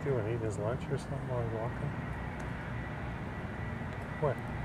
doing? Eating his lunch or something while he's walking? What?